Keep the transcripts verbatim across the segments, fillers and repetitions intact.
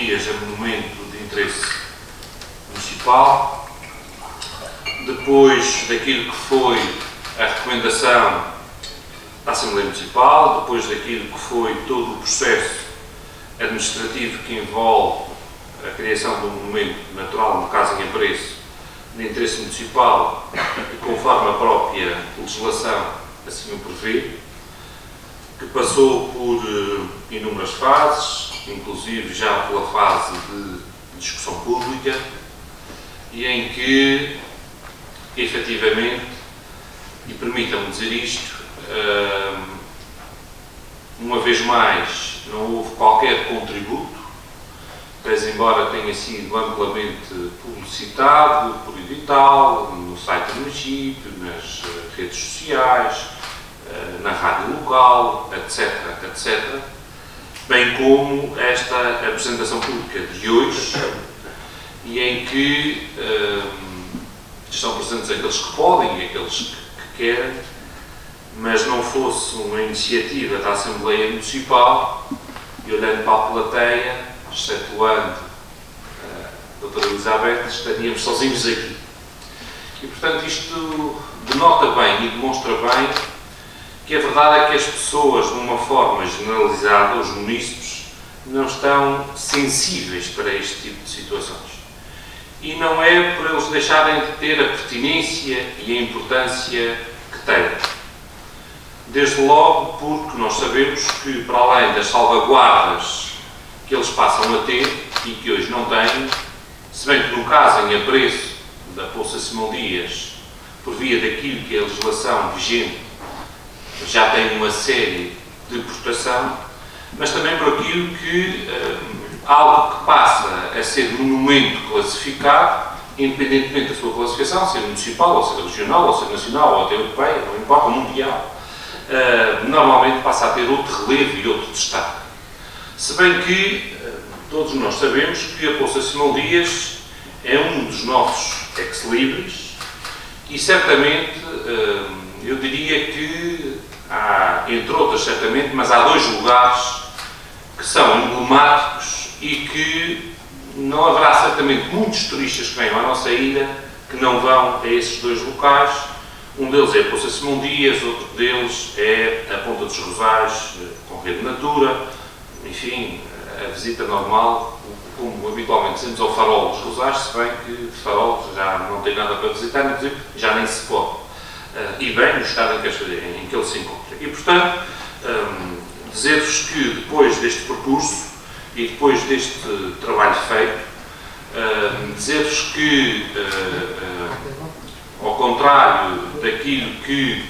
dias a monumento de interesse municipal, depois daquilo que foi a recomendação da Assembleia Municipal, depois daquilo que foi todo o processo administrativo que envolve a criação de um monumento natural, no caso em apreço, de interesse municipal, conforme a própria legislação assim o prevê, que passou por uh, inúmeras fases, inclusive já pela fase de discussão pública, e em que, efetivamente, e permitam-me dizer isto, uh, uma vez mais, não houve qualquer contributo, pese embora tenha sido amplamente publicitado por edital, no site do município, nas uh, redes sociais, uh, na rádio local, etc, etcétera, bem como esta apresentação pública de hoje, e em que uh, estão presentes aqueles que podem e aqueles que, que querem, mas não fosse uma iniciativa da Assembleia Municipal, e olhando para a plateia, excetuando a doutora Elizabeth, estaríamos sozinhos aqui. E, portanto, isto denota bem e demonstra bem que a verdade é que as pessoas, de uma forma generalizada, os munícipes, não estão sensíveis para este tipo de situações. E não é por eles deixarem de ter a pertinência e a importância que têm. Desde logo porque nós sabemos que, para além das salvaguardas que eles passam a ter e que hoje não têm, se bem que no caso em apreço da Poça Simão Dias, por via daquilo que é a legislação vigente já tem uma série de proteção, mas também por aquilo que uh, algo que passa a ser monumento classificado, independentemente da sua classificação, ser municipal, ou ser regional, ou ser nacional, ou até europeia, não importa, mundial, uh, normalmente passa a ter outro relevo e outro destaque. Se bem que uh, todos nós sabemos que a Poça Simão Dias é um dos nossos ex-libris e certamente uh, eu diria que há, entre outras certamente, mas há dois lugares que são emblemáticos e que não haverá certamente muitos turistas que venham à nossa ilha que não vão a esses dois locais. Um deles é a Poça Simão Dias, outro deles é a Ponta dos Rosais, com rede natura, enfim, a visita normal, como habitualmente dizemos, ao Farol dos Rosais, se bem que Farol já não tem nada para visitar, inclusive já nem se pode. Uh, e bem no estado em que, em que ele se encontra. E, portanto, um, dizer-vos que depois deste percurso e depois deste trabalho feito, uh, dizer-vos que, uh, uh, ao contrário daquilo que,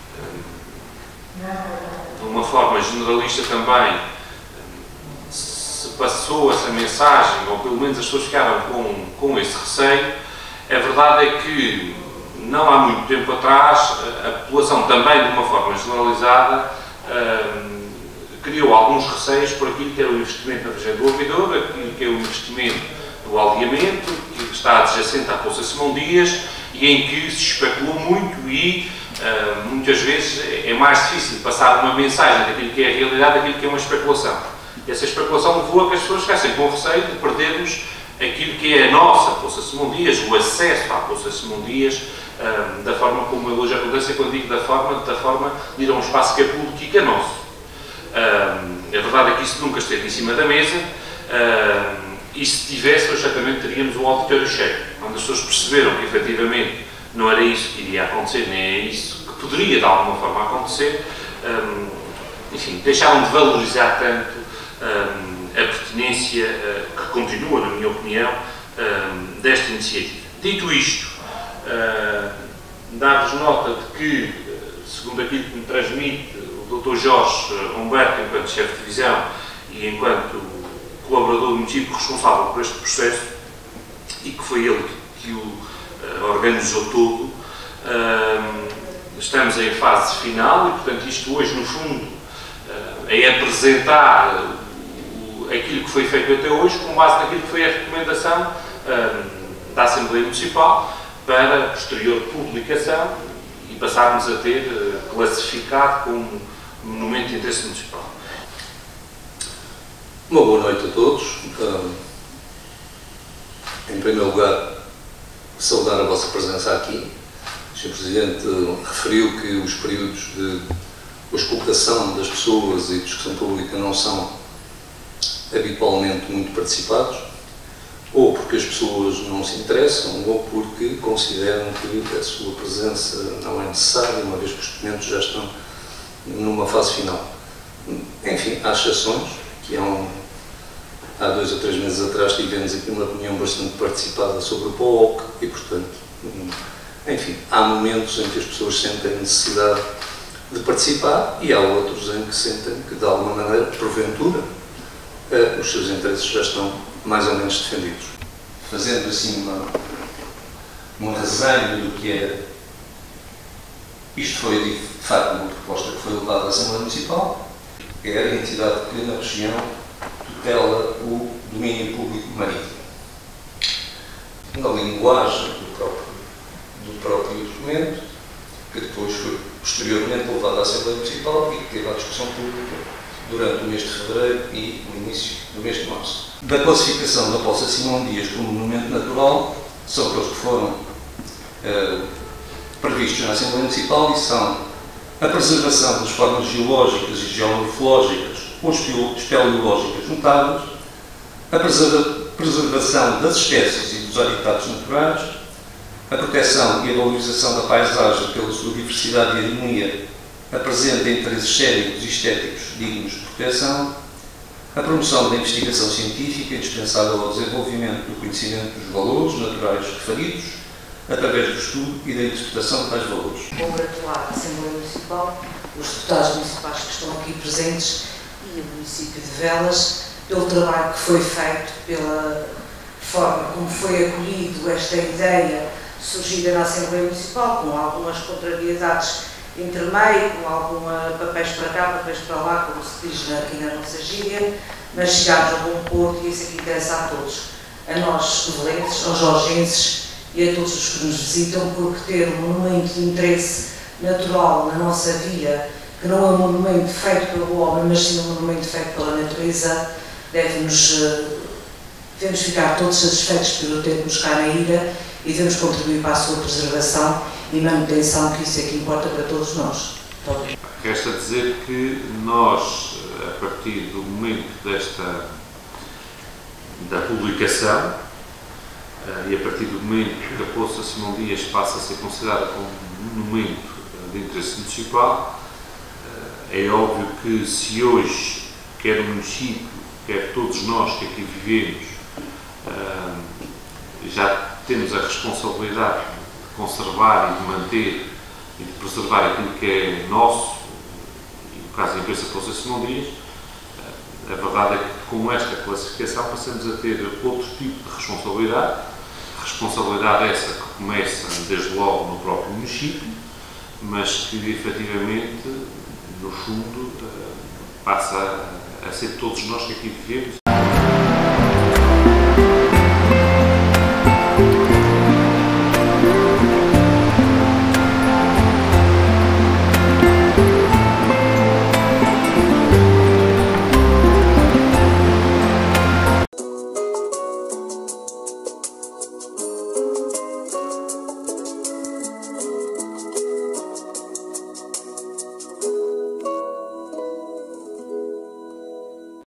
uh, de uma forma generalista também, uh, se passou essa mensagem, ou pelo menos as pessoas ficaram com, com esse receio, a verdade é que não há muito tempo atrás, a população também, de uma forma generalizada, uh, criou alguns receios por aquilo que era o investimento na região do ouvidor, aquilo que é o investimento do aldeamento, que está adjacente à Poça Simão Dias, e em que se especulou muito e, uh, muitas vezes, é mais difícil passar uma mensagem daquilo que é a realidade, daquilo que é uma especulação. E essa especulação levou a que as pessoas ficassem com receio de perdermos aquilo que é a nossa Poça Simão Dias, o acesso à Poça Simão Dias, Um, da forma como eu hoje acontece, quando digo da forma, da forma de ir a um espaço que é público e que é nosso. Um, a verdade é que isso nunca esteve em cima da mesa, um, e se tivesse, hoje certamente teríamos um auditório cheio, onde as pessoas perceberam que efetivamente não era isso que iria acontecer, nem é isso que poderia de alguma forma acontecer, um, enfim, deixaram de valorizar tanto um, a pertinência uh, que continua, na minha opinião, um, desta iniciativa. Dito isto, Uh, dar-vos nota de que, segundo aquilo que me transmite o doutor Jorge Humberto, enquanto chefe de divisão e enquanto colaborador do município responsável por este processo, e que foi ele que, que o uh, organizou todo, uh, estamos em fase final e, portanto, isto hoje, no fundo, uh, é apresentar o, aquilo que foi feito até hoje, com base naquilo que foi a recomendação uh, da Assembleia Municipal, para posterior publicação e passarmos a ter uh, classificado como monumento de interesse municipal. Uma boa noite a todos. Uh, Em primeiro lugar, saudar a vossa presença aqui. O senhor Presidente referiu que os períodos de auscultação das pessoas e discussão pública não são habitualmente muito participados, ou porque as pessoas não se interessam, ou porque consideram que a sua presença não é necessária, uma vez que os documentos já estão numa fase final. Enfim, há exceções, que há, um, há dois ou três meses atrás tivemos aqui uma reunião bastante participada sobre o P O O C e, portanto, enfim, há momentos em que as pessoas sentem necessidade de participar e há outros em que sentem que, de alguma maneira, porventura, os seus interesses já estão mais ou menos defendidos. Fazendo assim uma, um resenho do que é, isto foi de facto uma proposta que foi levada à Assembleia Municipal, é a entidade que na região tutela o domínio público marítimo. Na linguagem do próprio, do próprio documento, que depois foi posteriormente levado à Assembleia Municipal e que teve à discussão pública durante o mês de fevereiro e o início do mês de março. Da classificação da Poça Simão Dias como monumento natural, são aqueles que foram eh, previstos na Assembleia Municipal e são a preservação das formas geológicas e geomorfológicas ou espeleológicas notáveis, a preservação das espécies e dos habitats naturais, a proteção e a valorização da paisagem pela sua diversidade e harmonia apresenta interesses cénicos e estéticos dignos de proteção, a promoção da investigação científica indispensável ao desenvolvimento do conhecimento dos valores naturais referidos, através do estudo e da interpretação de tais valores. Vou gratular a Assembleia Municipal, os deputados municipais que estão aqui presentes e o município de Velas, pelo trabalho que foi feito, pela forma como foi acolhido esta ideia surgida na Assembleia Municipal, com algumas contrariedades intermeio, com alguma papéis para cá, papéis para lá, como se diz aqui na nossa gíria, mas chegámos a bom porto e isso aqui interessa a todos, a nós, velenses, aos jorgenses e a todos os que nos visitam, porque ter um monumento de interesse natural na nossa vila, que não é um monumento feito pelo homem, mas sim um monumento feito pela natureza, deve-nos, devemos ficar todos satisfeitos pelo termos cá na ilha e devemos contribuir para a sua preservação e manutenção, que isso é que importa para todos nós. Resta dizer que nós, a partir do momento desta, da publicação, e a partir do momento que a Poça Simão Dias passa a ser considerada como um monumento de interesse municipal, é óbvio que se hoje, quer o município, quer todos nós que aqui vivemos, já temos a responsabilidade de conservar e de manter e de preservar aquilo que é nosso, e no caso da empresa Poça Simão Dias, a verdade é que com esta classificação passamos a ter outro tipo de responsabilidade, responsabilidade essa que começa desde logo no próprio município, mas que efetivamente, no fundo, passa a ser todos nós que aqui vivemos